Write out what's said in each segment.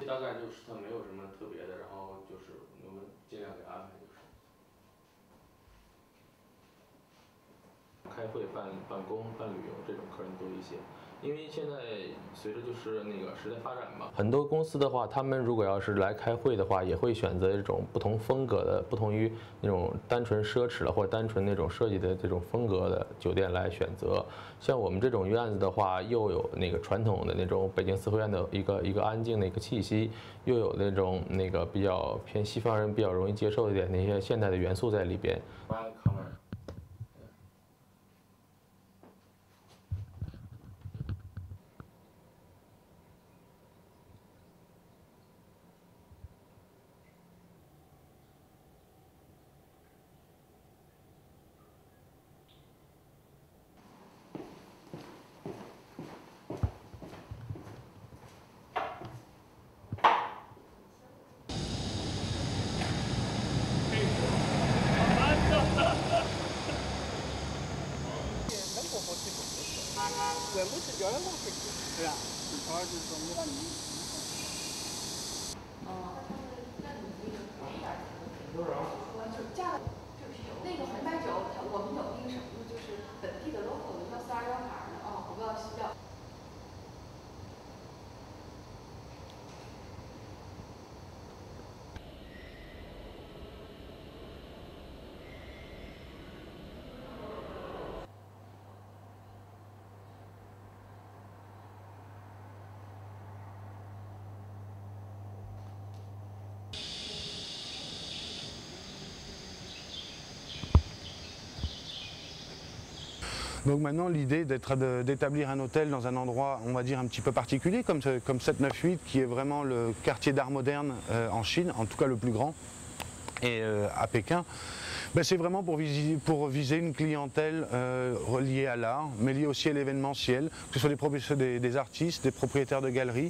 大概就是它没有什么特别的，然后就是我们尽量给安排就是。开会、办公、办旅游这种客人多一些，因为现在随着就是那个时代发展嘛，很多公司的话，他们如果要是来开会的话，也会选择这种不同风格的、不同于那种单纯奢侈的或者单纯那种设计的这种风格的酒店来选择。像我们这种院子的话，又有那个传统的那种北京四合院的一个安静的一个气息，又有那种那个比较偏西方人比较容易接受一点那些现代的元素在里边。 那个红白酒，我们有那个什么，就是本地的 local 的，叫421牌的啊，我不知道叫。 Donc maintenant l'idée d'établir un hôtel dans un endroit, on va dire, un petit peu particulier comme 798 qui est vraiment le quartier d'art moderne en Chine, en tout cas le plus grand, et à Pékin, ben c'est vraiment pour viser une clientèle reliée à l'art, mais liée aussi à l'événementiel, que ce soit des artistes, des propriétaires de galeries.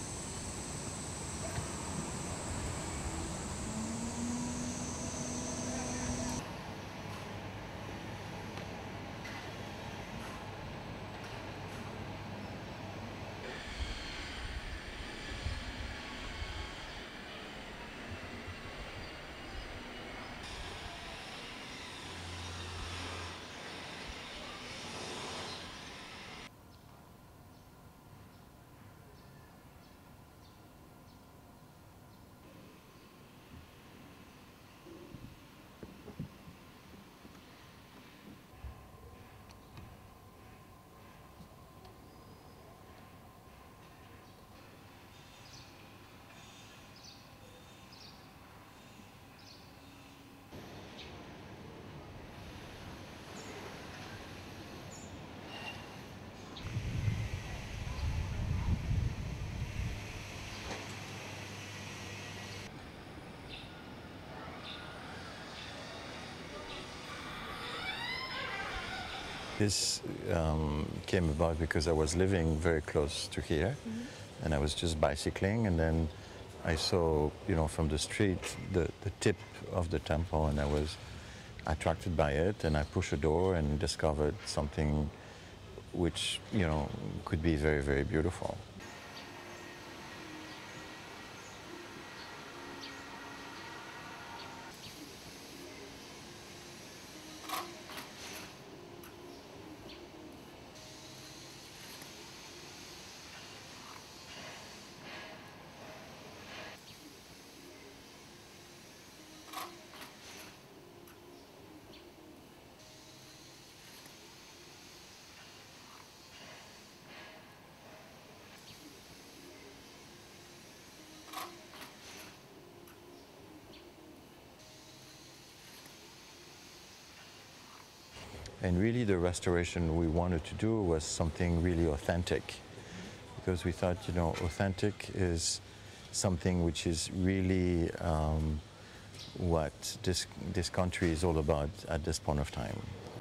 This came about because I was living very close to here, and I was just bicycling, and then I saw, from the street, the tip of the temple, and I was attracted by it, and I pushed a door and discovered something which, could be very, very beautiful. And really the restoration we wanted to do was something really authentic, because we thought, authentic is something which is really what this country is all about at this point of time.